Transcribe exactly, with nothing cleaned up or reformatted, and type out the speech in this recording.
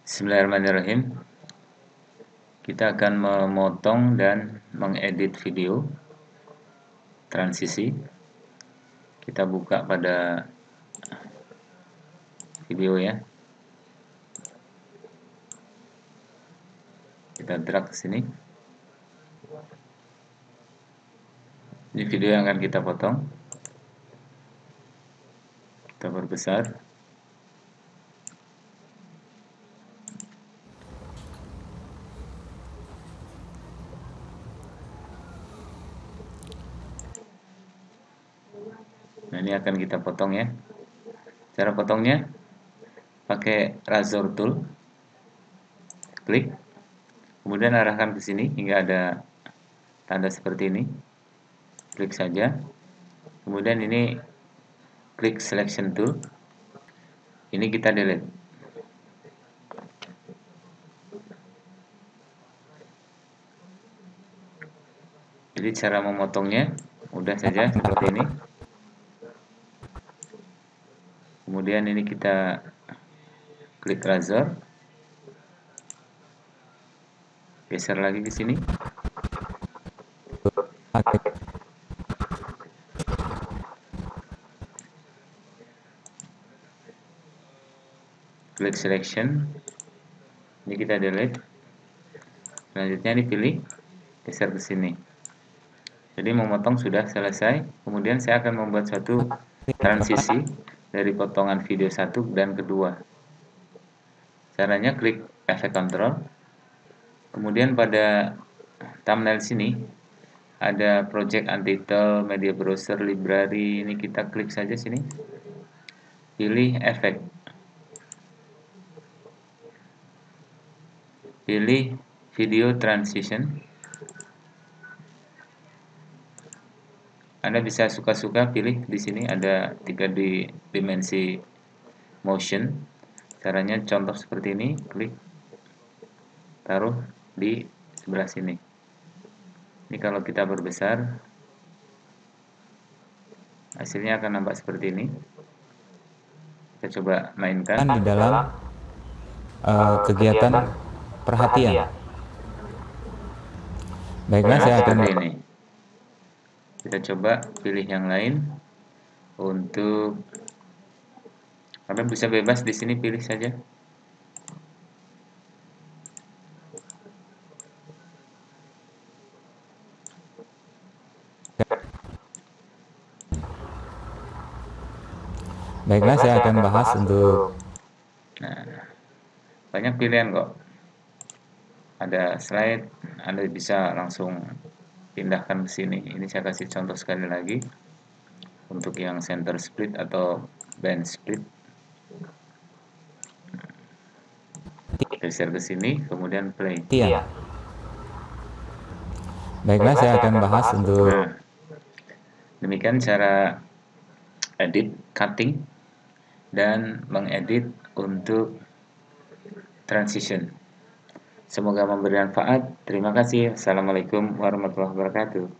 Bismillahirrahmanirrahim. Kita akan memotong dan mengedit video transisi. Kita buka pada video ya. Kita drag ke sini. Ini video yang akan kita potong. Kita perbesar. Nah, ini akan kita potong ya. Cara potongnya pakai razor tool. Klik. Kemudian arahkan ke sini hingga ada tanda seperti ini. Klik saja. Kemudian ini klik selection tool. Ini kita delete. Jadi cara memotongnya mudah saja seperti ini. Kemudian ini kita klik razor, geser lagi ke sini. Klik selection. Ini kita delete. Selanjutnya dipilih, geser ke sini. Jadi memotong sudah selesai. Kemudian saya akan membuat suatu transisi dari potongan video satu dan kedua. Caranya klik efek control. Kemudian pada thumbnail sini ada project untitled, media browser, library. Ini kita klik saja sini. Pilih efek. Pilih video transition. Anda bisa suka-suka pilih di sini ada tiga di dimensi motion. Caranya contoh seperti ini, klik, taruh di sebelah sini. Ini kalau kita perbesar, hasilnya akan nampak seperti ini. Kita coba mainkan di dalam uh, kegiatan perhatian. Baiklah, nah, saya akan seperti ini. Kita coba pilih yang lain. Untuk Anda bisa bebas di sini, pilih saja. Baiklah, saya akan bahas untuk. Nah, banyak pilihan kok. Ada slide, Anda bisa langsung pindahkan ke sini. Ini saya kasih contoh sekali lagi untuk yang center split atau band split. Geser ke sini, kemudian play. Iya. Baiklah, saya akan bahas untuk. Nah, demikian cara edit, cutting, dan mengedit untuk transition. Semoga memberi manfaat. Terima kasih. Assalamualaikum warahmatullahi wabarakatuh.